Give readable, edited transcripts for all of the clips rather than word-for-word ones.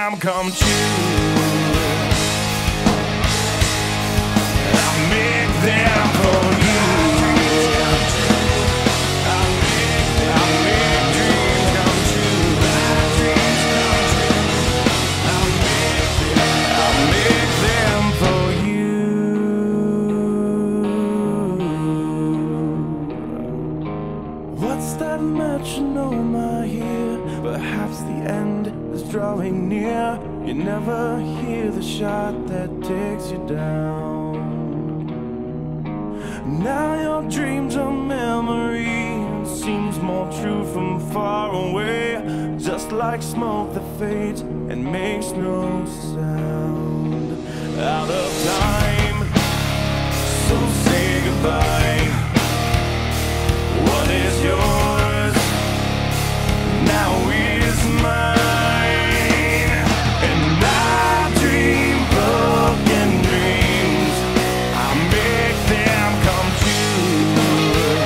them come true. I'll make them for you. I'll make dreams come true. I'll make them for you. What's that metronome I hear? Perhaps the end is drawing near. You never hear the shot that takes you down. Now your dreams are memory. It seems more true from far away. Just like smoke that fades and makes no sound. Out of time, so say goodbye. What is yours now is mine. And I dream broken dreams. I make them come true.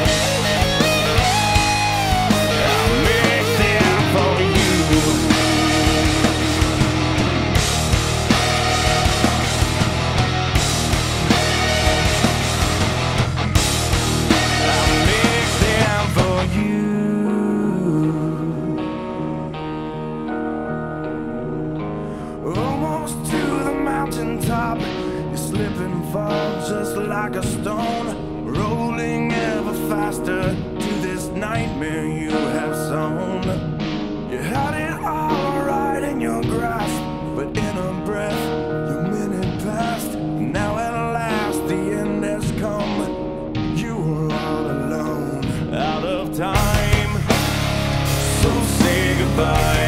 I make them for you. I make them for you. Almost to the mountaintop, you slip and fall just like a stone, rolling ever faster to this nightmare you have sown. You had it all right in your grasp, but in a breath, your minute passed. Now at last the end has come. You were all alone, out of time. So say goodbye.